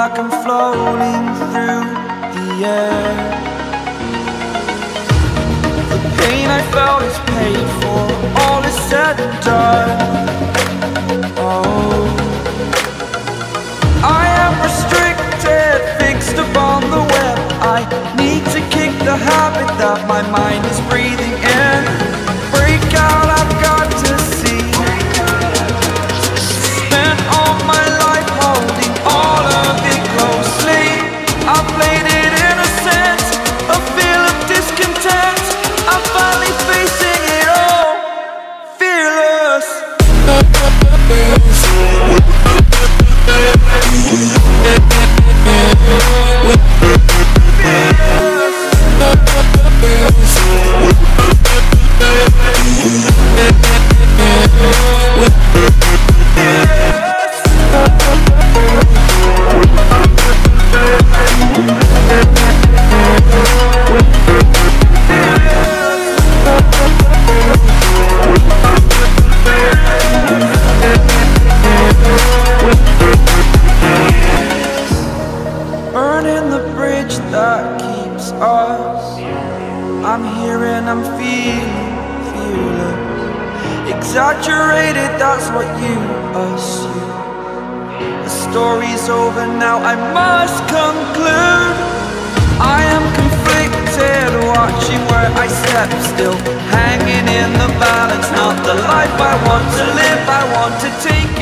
like I'm floating through the air. The pain I felt is paid for, all is said and done. Oh, I am restricted, fixed upon the web. I need to kick the habit that my mind is breathing in. Break out, I've got to see. Spent all my life holding all of it closely. I played it innocent, a feel of discontent. I'm finally facing it all, fearless. Burning the bridge that keeps us. I'm here and I'm feeling fearless. Exaggerated, that's what you assume. The story's over now, I must conclude. I am conflicted, watching where I step still, hanging in the balance. Not the life I want to live, I want to take